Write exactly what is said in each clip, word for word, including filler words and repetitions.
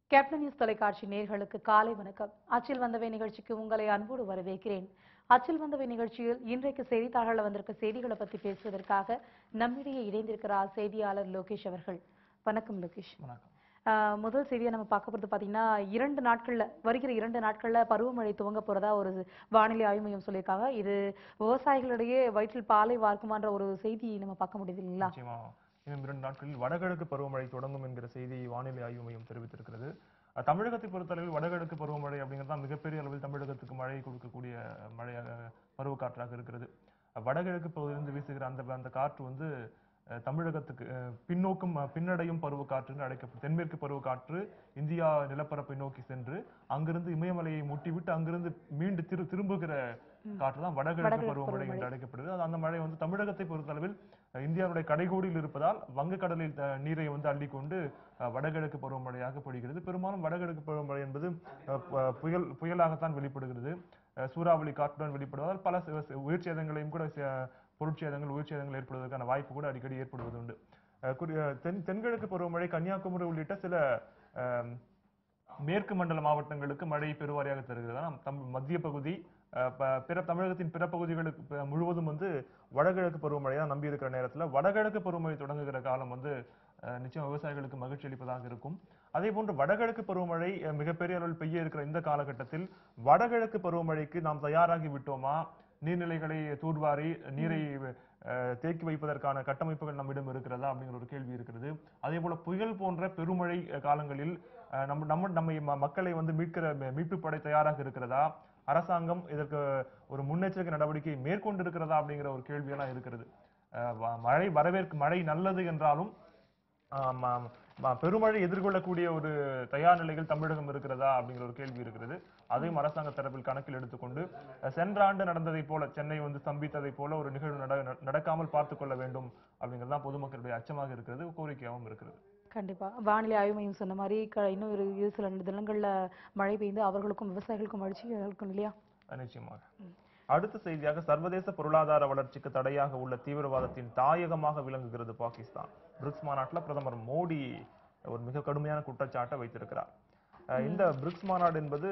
Captain news தொலைக்காட்சி நேயர்களுக்கு காலை வணக்கம். அச்சில் வந்தவை நிகழ்ச்சிக்கு உங்களை அன்போடு வரவேற்கிறேன். அச்சில் வந்தவை நிகழ்ச்சியில் இன்றைக்கு செய்தித்தாள்களில் வந்திருக்க செய்திகளை பற்றி பேசுவதற்காக நம்மிடையே இணைந்திருக்கிறார் செய்தியாளர் லோகேஷ் அவர்கள். வணக்கம் லோகேஷ். வணக்கம். ஆஹ் முதல் செய்தியை நம்ம பார்க்க போறது பாத்தீங்கன்னா, இரண்டு நாட்கள்ல வருகிற இரண்டு நாட்கள்ல பருவமழை துவங்க போறதா ஒரு வானிலை ஆய்வு மையம் சொல்லியிருக்காங்க. இது விவசாயிகளிடையே வயிற்றில் பாலை வார்க்குமான்ற ஒரு செய்தி நம்ம பார்க்க முடியுது இல்லைங்களா? நிச்சயமா இன்னும் இரண்டு நாட்களில் வடகிழக்கு பருவமழை தொடங்கும் என்கிற செய்தி வானிலை ஆய்வு மையம் தெரிவித்திருக்கிறது. அஹ் தமிழகத்தை பொறுத்தளவில் வடகிழக்கு பருவமழை அப்படிங்கிறது தான் மிகப்பெரிய அளவில் தமிழகத்துக்கு மழை கொடுக்கக்கூடிய மழையாக பருவக்காற்றாக இருக்கிறது. அஹ் வடகிழக்கு பகுதியிலிருந்து வீசுகிற அந்த அந்த காற்று வந்து அஹ் தமிழகத்துக்கு அஹ் பின்னோக்கும் அஹ் பின்னடையும் பருவக்காற்றுன்னு அழைக்கப்படும் தென்மேற்கு பருவக்காற்று இந்தியா நிலப்பரப்பை நோக்கி சென்று அங்கிருந்து இமயமலையை முட்டிவிட்டு அங்கிருந்து மீண்டு திரு திரும்புகிற காற்று தான் வடகிழக்கு பருவமழை என்று அழைக்கப்படுது. அது அந்த மழை வந்து தமிழகத்தை பொறுத்தளவில் அஹ் இந்தியாவுடைய கடைகோடியில் இருப்பதால் வங்கக்கடலில் அஹ் நீரை வந்து அள்ளிக்கொண்டு அஹ் வடகிழக்கு பருவமழையாக பொழிகிறது. பெரும்பாலும் வடகிழக்கு பருவமழை என்பது அஹ் ப- புயல் புயலாகத்தான் வெளிப்படுகிறது. அஹ் சூறாவளி காற்றுடன் வெளிப்படுவதால் பல சி- சி- உயிர் சேதங்களையும் கூட சே- பொருட்சேதங்கள் உயிர் சேதங்கள் ஏற்படுவதற்கான வாய்ப்பு கூட அடிக்கடி ஏற்படுவது உண்டு. அஹ் குறி- அஹ் தென் தென்கிழக்கு பருவமழை கன்னியாகுமரி உள்ளிட்ட சில அஹ், மேற்கு மண்டல மாவட்டங்களுக்கு மழை பெருவாரியாக தருகிறது. ஆனா தம் மத்திய பகுதி அஹ், ப- பிற தமிழகத்தின் பிற பகுதிகளுக்கு ப- முழுவதும் வந்து வடகிழக்கு பருவமழையை தான் நம்பி இருக்கிற நேரத்துல வடகிழக்கு பருவமழை தொடங்குகிற காலம் வந்து அஹ், நிச்சயம் விவசாயிகளுக்கு மகிழ்ச்சி அளிப்பதாக இருக்கும். அதே போன்று வடகிழக்கு பருவமழை அஹ், மிகப்பெரிய அளவில் பெய்ய இருக்கிற இந்த காலகட்டத்தில் வடகிழக்கு பருவமழைக்கு நாம் தயாராகி விட்டோமா, நீர்நிலைகளை தூர்வாரி நீரை அஹ், தேக்கி வைப்பதற்கான கட்டமைப்புகள் நம்மிடம் இருக்கிறதா அப்படிங்கிற ஒரு கேள்வி இருக்கிறது. அதே போல புயல் போன்ற பெருமழை அஹ், காலங்களில் அஹ், நம்ம நம்ம நம்ம ம- மக்களை வந்து மீட்கிற மீ- மீட்பு படை தயாராக இருக்கிறதா, அரசாங்கம் இதற்கு ஒரு முன்னெச்சரிக்கை நடவடிக்கை மேற்கொண்டிருக்கிறதா அப்படிங்கிற ஒரு கேள்வியெல்லாம் இருக்கிறது. அஹ், வ- மழை வரவேற்கு மழை நல்லது என்றாலும் ஆஹ் ம- ம- பெருமழை எதிர்கொள்ளக்கூடிய ஒரு தயார் நிலையில் தமிழகம் இருக்கிறதா அப்படிங்கிற ஒரு கேள்வி இருக்கிறது. அதையும் அரசாங்க தரப்பில் கணக்கில் எடுத்துக்கொண்டு அஹ், சென்ற ஆண்டு நடந்ததை போல சென்னை வந்து ஸ்தம்பித்ததை போல ஒரு நிகழ்வு நட நடக்காமல் பார்த்துக் கொள்ள வேண்டும் அப்படிங்கிறது தான் பொதுமக்களுடைய அச்சமாக இருக்கிறது, கோரிக்கையாகவும் இருக்கிறது. கண்டிப்பா வானிலை ஆய்வு மையம் சொன்ன மாதிரி க- இன்னும் ஒரு இரு சில தினங்கள்ல மழை பெய்து அவர்களுக்கும் விவசாயிகளுக்கும் மகிழ்ச்சி இருக்கும் இல்லையா? அஹ், நிச்சயமாக. அடுத்த செய்தியாக சர்வதேச பொருளாதார வளர்ச்சிக்கு தடையாக உள்ள தீவிரவாதத்தின் தாயகமாக விளங்குகிறது பாகிஸ்தான். பிரிக்ஸ் மாநாட்டில் பிரதமர் மோடி ஒரு மிக கடுமையான குற்றச்சாட்டை வைத்திருக்கிறார். அஹ் இந்த பிரிக்ஸ் மாநாடு என்பது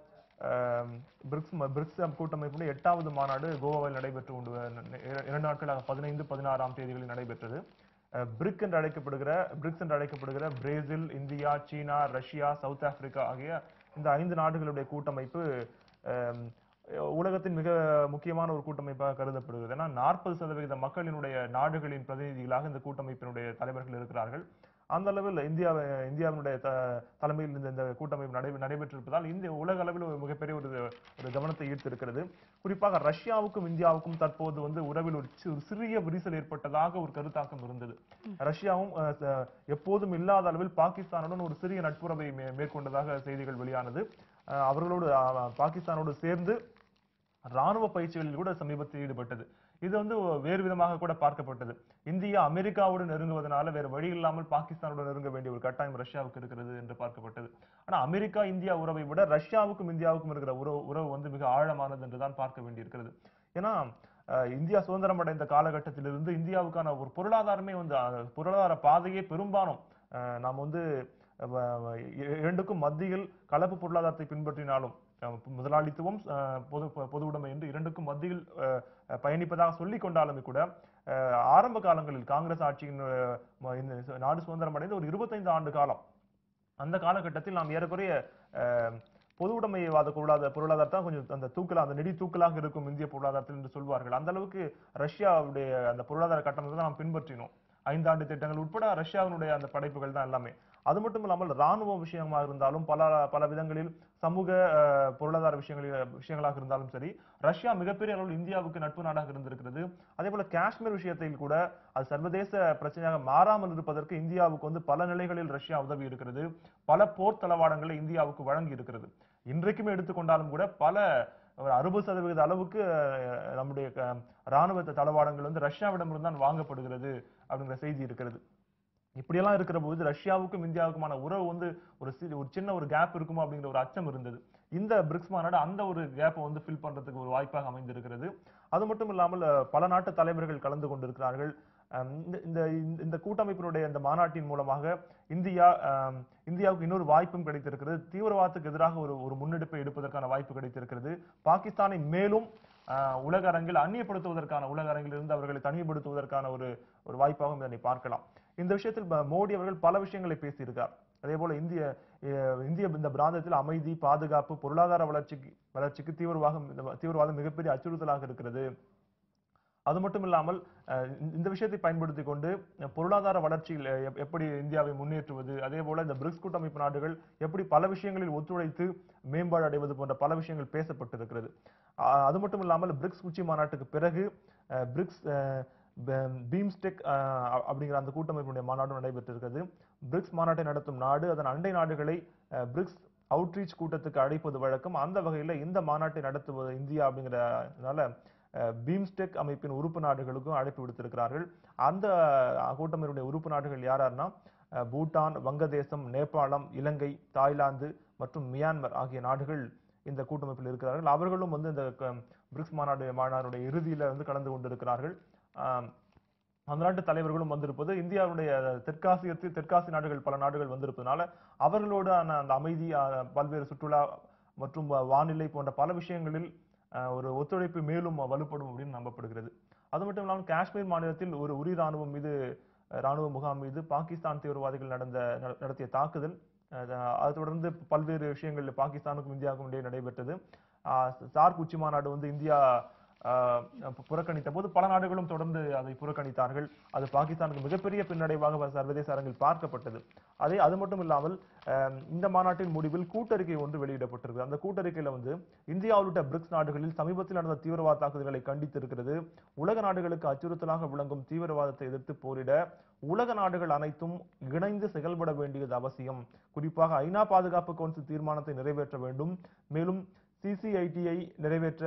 அஹ், பிரிக்ஸ் ம- பிரிக்ஸ் கூட்டமைப்புடைய எட்டாவது மாநாடு கோவாவில் நடைபெற்று கொண்டு இர- இரண்டு நாட்களாக பதினைந்து பதினாறாம் தேதிகளில் நடைபெற்றது. அஹ், பிரிக் என்று அழைக்கப்படுகிற பிரிக்ஸ் என்று அழைக்கப்படுகிற Brazil, India, China, Russia, South Africa ஆகிய இந்த ஐந்து நாடுகளுடைய கூட்டமைப்பு அஹ், உலகத்தின் மிக முக்கியமான ஒரு கூட்டமைப்பாக கருதப்படுகிறது. ஏன்னா நாற்பது சதவீத மக்களினுடைய நாடுகளின் பிரதிநிதிகளாக இந்த கூட்டமைப்பினுடைய தலைவர்கள் இருக்கிறார்கள். அந்த அளவில் இந்தியா இந்தியாவினுடைய த தலைமையில் இந்த இந்த கூட்டமைப்பு நடை நடைபெற்றிருப்பதால் இந்த உலக அளவில் ஒரு மிகப்பெரிய ஒரு ஒரு கவனத்தை ஈர்த்திருக்கிறது. குறிப்பாக ரஷ்யாவுக்கும் இந்தியாவுக்கும் தற்போது வந்து உறவில் ஒரு சி- ஒரு சிறிய விரிசல் ஏற்பட்டதாக ஒரு கருத்தாக்கம் இருந்தது. ரஷ்யாவும் அஹ், ச- எப்போதும் இல்லாத அளவில் பாகிஸ்தானுடன் ஒரு சிறிய நட்புறவை மே- மேற்கொண்டதாக செய்திகள் வெளியானது. அஹ், அவர்களோடு அஹ், பாகிஸ்தானோடு சேர்ந்து ராணுவ பயிற்சிகளில் கூட சமீபத்தில் ஈடுபட்டது. இது வந்து வேறு விதமாக கூட பார்க்கப்பட்டது. இந்தியா அமெரிக்காவோடு நெருங்குவதனால வேறு வழி இல்லாமல் பாகிஸ்தானோடு நெருங்க வேண்டிய ஒரு கட்டாயம் ரஷ்யாவுக்கு இருக்கிறது என்று பார்க்கப்பட்டது. ஆனா அமெரிக்கா இந்தியா உறவை விட ரஷ்யாவுக்கும் இந்தியாவுக்கும் இருக்கிற உறவு உறவு வந்து மிக ஆழமானது என்றுதான் பார்க்க வேண்டியிருக்கிறது. ஏன்னா அஹ், இந்தியா சுதந்திரம் அடைந்த காலகட்டத்திலிருந்து இந்தியாவுக்கான ஒரு பொருளாதாரமே வந்து அஹ், பொருளாதார பாதையே பெரும்பாலும் அஹ், நாம் வந்து அஹ், இ- இரண்டுக்கும் மத்தியில் கலப்பு பொருளாதாரத்தை பின்பற்றினாலும் அஹ், முதலாளித்துவம் அஹ், பொது பொது உடைமை என்று இரண்டுக்கும் மத்தியில் அஹ், பயணிப்பதாக சொல்லிக் கொண்டாலுமே கூட அஹ், ஆரம்ப காலங்களில் காங்கிரஸ் ஆட்சியின் அஹ், ம- இந்த நாடு சுதந்திரம் அடைந்த ஒரு இருபத்தைந்து ஆண்டு காலம் அந்த காலகட்டத்தில் நாம் ஏறக்குறைய அஹ், பொது உடைமைவாத பொருளாதார பொருளாதாரத்தான் கொஞ்சம் அந்த தூக்கலா அந்த நெடி தூக்கலாக இருக்கும் இந்திய பொருளாதாரத்தில் என்று சொல்வார்கள். அந்த அளவுக்கு ரஷ்யாவுடைய அந்த பொருளாதார கட்டமைப்பை தான் நாம் பின்பற்றினோம். ஐந்தாண்டு திட்டங்கள் உட்பட ரஷ்யாவினுடைய அந்த படைப்புகள் தான் எல்லாமே. அது மட்டும் இல்லாமல் ராணுவ விஷயமாக இருந்தாலும் பல பல விதங்களில் சமூக அஹ், பொருளாதார விஷயங்களில் விஷயங்களாக இருந்தாலும் சரி, ரஷ்யா மிகப்பெரிய அளவில் இந்தியாவுக்கு நட்பு நாடாக இருந்திருக்கிறது. அதே போல காஷ்மீர் விஷயத்தில் கூட அது சர்வதேச பிரச்சனையாக மாறாமல் இருப்பதற்கு இந்தியாவுக்கு வந்து பல நிலைகளில் ரஷ்யா உதவி இருக்கிறது. பல போர் தளவாடங்களை இந்தியாவுக்கு வழங்கி இருக்கிறது. இன்றைக்குமே எடுத்துக்கொண்டாலும் கூட பல ஒரு அறுபது சதவீத அளவுக்கு அஹ், நம்முடைய க- ராணுவ தளவாடங்கள் வந்து ரஷ்யாவிடமிருந்து தான் வாங்கப்படுகிறது அப்படிங்கிற செய்தி இருக்கிறது. இப்படியெல்லாம் இருக்கிற போது ரஷ்யாவுக்கும் இந்தியாவுக்குமான உறவு வந்து ஒரு சி- ஒரு சின்ன ஒரு கேப் இருக்குமோ அப்படிங்கிற ஒரு அச்சம் இருந்தது. இந்த பிரிக்ஸ் மாநாடு அந்த ஒரு கேப்பை வந்து ஃபில் பண்றதுக்கு ஒரு வாய்ப்பாக அமைந்திருக்கிறது. அது மட்டும் இல்லாமல் அஹ், பல நாட்டு தலைவர்கள் கலந்து கொண்டிருக்கிறார்கள். அஹ் இந்த இந்த இந்த கூட்டமைப்பினுடைய இந்த மாநாட்டின் மூலமாக இந்தியா அஹ் இந்தியாவுக்கு இன்னொரு வாய்ப்பும் கிடைத்திருக்கிறது. தீவிரவாதத்துக்கு எதிராக ஒரு ஒரு முன்னெடுப்பை எடுப்பதற்கான வாய்ப்பு கிடைத்திருக்கிறது. பாகிஸ்தானை மேலும் அஹ் உலக அரங்கில் அந்நியப்படுத்துவதற்கான உலக அரங்கில் இருந்து அவர்களை தனிமைப்படுத்துவதற்கான ஒரு ஒரு வாய்ப்பாகவும் இதனை பார்க்கலாம். இந்த விஷயத்தில் ப- மோடி அவர்கள் பல விஷயங்களை பேசியிருக்கார். அதே போல இந்திய அஹ் இந்திய இந்த பிராந்தியத்தில் அமைதி, பாதுகாப்பு, பொருளாதார வளர்ச்சிக்கு வளர்ச்சிக்கு தீவிரவாதம் இந்த தீவிரவாதம் மிகப்பெரிய அச்சுறுத்தலாக இருக்கிறது. அது மட்டும் இல்லாமல் அஹ் இந்த இந்த விஷயத்தை பயன்படுத்திக் கொண்டு அஹ் பொருளாதார வளர்ச்சியில் எப்- எப்படி இந்தியாவை முன்னேற்றுவது, அதே போல இந்த பிரிக்ஸ் கூட்டமைப்பு நாடுகள் எப்படி பல விஷயங்களில் ஒத்துழைத்து மேம்பாடு அடைவது போன்ற பல விஷயங்கள் பேசப்பட்டிருக்கிறது. அஹ் அது மட்டும் இல்லாமல் பிரிக்ஸ் உச்சி மாநாட்டுக்கு பிறகு அஹ் பிரிக்ஸ் அஹ் ப- பீம்ஸ்டெக் அஹ் அப்படிங்கிற அந்த கூட்டமைப்பினுடைய மாநாடு நடைபெற்றிருக்கிறது. பிரிக்ஸ் மாநாட்டை நடத்தும் நாடு அதன் அண்டை நாடுகளை அஹ் பிரிக்ஸ் அவுட்ரீச் கூட்டத்துக்கு அழைப்பது வழக்கம். அந்த வகையில இந்த மாநாட்டை நடத்துவது இந்தியா அப்படிங்கிறதுனால அஹ் பீம்ஸ்டெக் அமைப்பின் உறுப்பு நாடுகளுக்கும் அழைப்பு விடுத்திருக்கிறார்கள். அந்த அஹ், கூட்டமைப்பினுடைய உறுப்பு நாடுகள் யாரார்னா அஹ், பூட்டான், வங்கதேசம், நேபாளம், இலங்கை, தாய்லாந்து மற்றும் மியான்மர் ஆகிய நாடுகள் இந்த கூட்டமைப்பில் இருக்கிறார்கள். அவர்களும் வந்து இந்த க- பிரிக்ஸ் மாநாடு மாநாடுடைய இறுதியில வந்து கலந்து கொண்டிருக்கிறார்கள். ஆஹ் அந்த நாட்டு தலைவர்களும் வந்திருப்பது இந்தியாவுடைய தெற்காசியத்தில் தெற்காசிய நாடுகள் பல நாடுகள் வந்திருப்பதனால அவர்களோடு அந்த அமைதி அஹ், பல்வேறு சுற்றுலா மற்றும் வா- வானிலை போன்ற பல விஷயங்களில் அஹ், ஒரு ஒத்துழைப்பு மேலும் வலுப்படும் அப்படின்னு நம்பப்படுகிறது. அது மட்டும் இல்லாமல் காஷ்மீர் மாநிலத்தில் ஒரு உரி ராணுவம் மீது அஹ், ராணுவ முகாம் மீது பாகிஸ்தான் தீவிரவாதிகள் நடந்த நட- நடத்திய தாக்குதல், அஹ், அதை தொடர்ந்து பல்வேறு விஷயங்கள் பாகிஸ்தானுக்கும் இந்தியாவுக்கும் இடையே நடைபெற்றது. ஆஹ் சார்க் உச்சி மாநாடு வந்து இந்தியா ஆஹ் பு- புறக்கணித்த போது பல நாடுகளும் தொடர்ந்து அதை புறக்கணித்தார்கள். அது பாகிஸ்தானுக்கு மிகப்பெரிய பின்னடைவாக வ- சர்வதேச அரங்கில் பார்க்கப்பட்டது. அதே அது மட்டும் இல்லாமல் ஆஹ் இந்த மாநாட்டின் முடிவில் கூட்டறிக்கை ஒன்று வெளியிடப்பட்டிருக்கு. அந்த கூட்டறிக்கையில வந்து இந்தியா உள்ளிட்ட பிரிக்ஸ் நாடுகளில் சமீபத்தில் நடந்த தீவிரவாத தாக்குதல்களை கண்டித்திருக்கிறது. உலக நாடுகளுக்கு அச்சுறுத்தலாக விளங்கும் தீவிரவாதத்தை எதிர்த்து போரிட உலக நாடுகள் அனைத்தும் இணைந்து செயல்பட வேண்டியது அவசியம். குறிப்பாக ஐநா பாதுகாப்பு கவுன்சில் தீர்மானத்தை நிறைவேற்ற வேண்டும். மேலும் சிசிஐடியை நிறைவேற்ற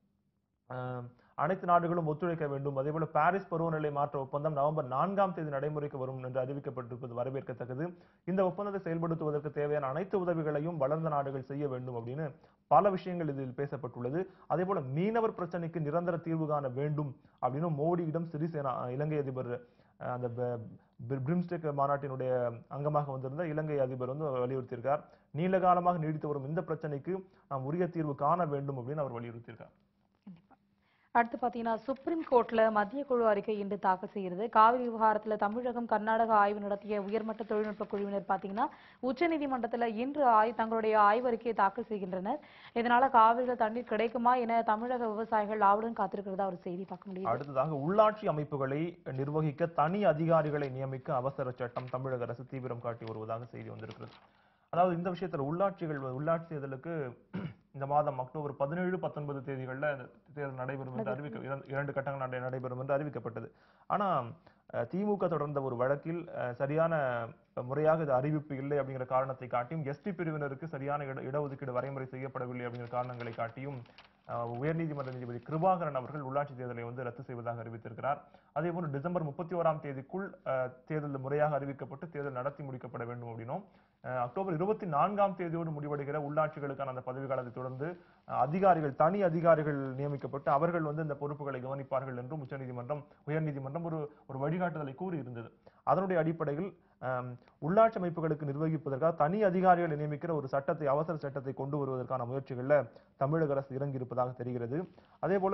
அஹ், அனைத்து நாடுகளும் ஒத்துழைக்க வேண்டும். அதேபோல பாரிஸ் பருவநிலை மாற்ற ஒப்பந்தம் நவம்பர் நான்காம் தேதி நடைமுறைக்கு வரும் என்று அறிவிக்கப்பட்டிருப்பது வரவேற்கத்தக்கது. இந்த ஒப்பந்தத்தை செயல்படுத்துவதற்கு தேவையான அனைத்து உதவிகளையும் வளர்ந்த நாடுகள் செய்ய வேண்டும் அப்படின்னு பல விஷயங்கள் இதில் பேசப்பட்டுள்ளது. அதே போல மீனவர் பிரச்சனைக்கு நிரந்தர தீர்வு காண வேண்டும் அப்படின்னு மோடியிடம் சிறிசேனா அஹ், இலங்கை அதிபர் அஹ், அந்த ப- பி- பிரிம்ஸ்டெக் மாநாட்டினுடைய அங்கமாக வந்திருந்த இலங்கை அதிபர் வந்து வலியுறுத்தியிருக்கார். நீண்ட காலமாக நீடித்து வரும் இந்த பிரச்சனைக்கு நாம் உரிய தீர்வு காண வேண்டும் அப்படின்னு அவர் வலியுறுத்தியிருக்கார். கண்டிப்பா. அடுத்து பாத்தீங்கன்னா சுப்ரீம் கோர்ட்ல மத்திய குழு அறிக்கை இன்று தாக்கல் செய்கிறது. காவிரி விவகாரத்துல தமிழகம், கர்நாடகா ஆய்வு நடத்திய உயர்மட்ட தொழில்நுட்ப குழுவினர் பாத்தீங்கன்னா உச்சநீதிமன்றத்துல இன்று ஆய் தங்களுடைய ஆய்வறிக்கையை தாக்கல் செய்கின்றனர். இதனால காவிரியில தண்ணீர் கிடைக்குமா என தமிழக விவசாயிகள் ஆவலுடன் காத்திருக்கிறதா ஒரு செய்தி பார்க்க முடியுது. அடுத்ததாக உள்ளாட்சி அமைப்புகளை நிர்வகிக்க தனி அதிகாரிகளை நியமிக்க அவசர சட்டம் தமிழக அரசு தீவிரம் காட்டி வருவதாக செய்தி வந்திருக்கிறது. அதாவது இந்த விஷயத்துல உள்ளாட்சிகள் உள்ளாட்சி தேர்தலுக்கு இந்த மாதம் அக்டோபர் பதினேழு பத்தொன்பது தேதிகள்ல தேர்தல் நடைபெறும் என்று அறிவிக்க இரண்டு- இரண்டு கட்டங்கள் நடை- நடைபெறும் என்று அறிவிக்கப்பட்டது. ஆனா அஹ், திமுக தொடர்ந்த ஒரு வழக்கில் அஹ், சரியான முறையாக இது அறிவிப்பு இல்லை அப்படிங்கிற காரணத்தை காட்டியும், எஸ்டி பிரிவினருக்கு சரியான இட இடஒதுக்கீடு வரைமுறை செய்யப்படவில்லை அப்படிங்கிற காரணங்களை காட்டியும் அஹ், உயர்நீதிமன்ற நீதிபதி கிருபாகரன் அவர்கள் உள்ளாட்சி தேர்தலை வந்து ரத்து செய்வதாக அறிவித்திருக்கிறார். அதே போல டிசம்பர் முப்பத்தி ஓராம் தேதிக்குள் அஹ், தேர்தல் முறையாக அறிவிக்கப்பட்டு தேர்தல் நடத்தி முடிக்கப்பட வேண்டும் அப்படின்னும், அஹ், அக்டோபர் இருபத்தி நான்காம் தேதியோடு முடிவடைகிற உள்ளாட்சிகளுக்கான அந்த பதவி காலத்தை தொடர்ந்து அஹ், அதிகாரிகள் தனி அதிகாரிகள் நியமிக்கப்பட்டு அவர்கள் வந்து இந்த பொறுப்புகளை கவனிப்பார்கள் என்றும் உச்சநீதிமன்றம் உயர்நீதிமன்றம் ஒரு ஒரு வழிகாட்டுதலை கூறி இருந்தது. அதனுடைய அடிப்படையில் அஹ், உள்ளாட்சி அமைப்புகளுக்கு நிர்வகிப்பதற்காக தனி அதிகாரிகளை நியமிக்கிற ஒரு சட்டத்தை அவசர சட்டத்தை கொண்டு வருவதற்கான முயற்சிகள்ல தமிழக அரசு இறங்கி இருப்பதாக தெரிகிறது. அதே போல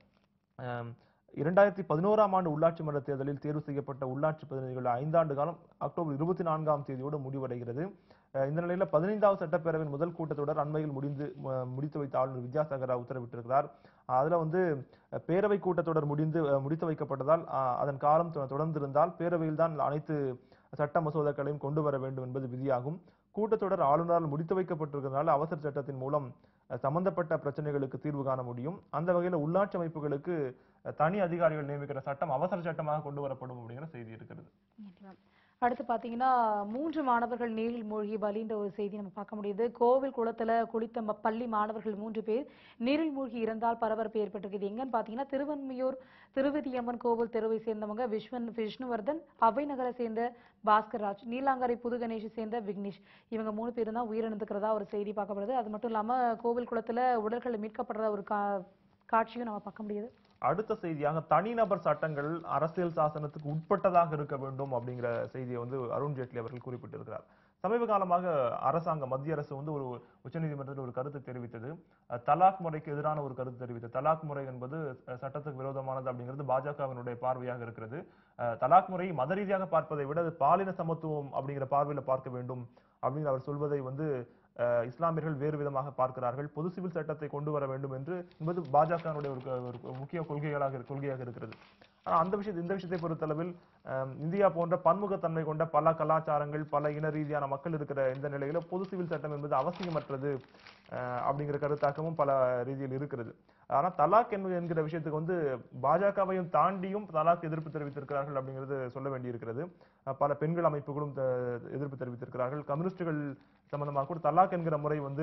அஹ், இரண்டாயிரத்தி பதினோராம் ஆண்டு உள்ளாட்சி மன்ற தேர்தலில் தேர்வு செய்யப்பட்ட உள்ளாட்சி பிரதிநிதிகள் ஐந்தாண்டு காலம் அக்டோபர் இருபத்தி நான்காம் தேதியோடு முடிவடைகிறது. அஹ் இந்த நிலையில பதினைந்தாவது சட்டப்பேரவையின் முதல் கூட்டத்தொடர் அண்மையில் முடிந்து ம- முடித்து வைத்த ஆளுநர் வித்யாசாகர் ராவ் உத்தரவிட்டிருக்கிறார். அதுல வந்து அஹ், பேரவை கூட்டத்தொடர் முடிந்து அஹ், முடித்து வைக்கப்பட்டதால் அஹ், அதன் காலம் தொ- தொடர்ந்திருந்தால் பேரவையில் தான் அனைத்து சட்ட மசோதாக்களையும் கொண்டு வர வேண்டும் என்பது விதியாகும். கூட்டத்தொடர் ஆளுநரால் முடித்து வைக்கப்பட்டிருக்கிறதுனால அவசர சட்டத்தின் மூலம் அஹ், சம்பந்தப்பட்ட பிரச்சனைகளுக்கு தீர்வு காண முடியும். அந்த வகையில உள்ளாட்சி அமைப்புகளுக்கு அஹ், தனி அதிகாரிகள் நியமிக்கிற சட்டம் அவசர சட்டமாக கொண்டு வரப்படும் அப்படிங்கிற செய்தி இருக்கிறது. அடுத்து பாத்தீங்கன்னா மூன்று மாணவர்கள் நீரில் மூழ்கி பலின்ற ஒரு செய்தி நம்ம பார்க்க முடியுது. கோவில் குளத்துல குளித்த ம- பள்ளி மாணவர்கள் மூன்று பேர் நீரில் மூழ்கி இறந்தால் பரபரப்பு ஏற்பட்டிருக்கு. இது எங்கன்னு பாத்தீங்கன்னா திருவன்மியூர் திருவதியம்மன் கோவில் தெருவை சேர்ந்தவங்க விஸ்வன் விஷ்ணுவர்தன், அவை நகரை சேர்ந்த பாஸ்கர்ராஜ், நீலாங்கரை புது கணேஷை சேர்ந்த விக்னேஷ். இவங்க மூணு பேரும் தான் உயிரிழந்துக்கிறதா ஒரு செய்தி பார்க்கப்படுது. அது மட்டும் இல்லாம கோவில் குளத்துல உடல்கள் மீட்கப்படுற ஒரு கா காட்சியும் நம்ம பார்க்க முடியுது. அடுத்த செய்தியாக தனிநபர் சட்டங்கள் அரசியல் சாசனத்துக்கு உட்பட்டதாக இருக்க வேண்டும் அப்படிங்கிற செய்தியை வந்து அருண் ஜேட்லி அவர்கள் குறிப்பிட்டிருக்கிறார். சமீப காலமாக அரசாங்கம் மத்திய அரசு வந்து ஒரு உச்சநீதிமன்றத்தில் ஒரு கருத்து தெரிவித்தது. அஹ், தலாக் முறைக்கு எதிரான ஒரு கருத்து தெரிவித்தது. தலாக் முறை என்பது அஹ், சட்டத்துக்கு விரோதமானது அப்படிங்கிறது பாஜகவினுடைய பார்வையாக இருக்கிறது. அஹ், தலாக் முறையை மத ரீதியாக பார்ப்பதை விட அது பாலின சமத்துவம் அப்படிங்கிற பார்வையில பார்க்க வேண்டும் அப்படின்னு அவர் சொல்வதை வந்து அஹ், இஸ்லாமியர்கள் வேறு விதமாக பார்க்கிறார்கள். பொது சிவில் சட்டத்தை கொண்டு வர வேண்டும் என்று என்பது பாஜகவினுடைய ஒரு க- ஒரு முக்கிய கொள்கைகளாக இரு- கொள்கையாக இருக்கிறது. ஆனா அந்த விஷயத்தை இந்த விஷயத்தை பொறுத்தளவில் அஹ், இந்தியா போன்ற பன்முகத்தன்மை கொண்ட பல கலாச்சாரங்கள் பல இன ரீதியான மக்கள் இருக்கிற இந்த நிலையில பொது சிவில் சட்டம் என்பது அவசியமற்றது அஹ், அப்படிங்கிற கருத்தாக்கமும் பல ரீதியில் இருக்கிறது. ஆனா தலாக் என்பது என்கிற விஷயத்துக்கு வந்து பாஜகவையும் தாண்டியும் தலாக் எதிர்ப்பு தெரிவித்திருக்கிறார்கள் அப்படிங்கிறது சொல்ல வேண்டியிருக்கிறது. அஹ், பல பெண்கள் அமைப்புகளும் த- எதிர்ப்பு தெரிவித்திருக்கிறார்கள். கம்யூனிஸ்டுகள் சம்பந்தமாக கூட தலாக் என்கிற முறை வந்து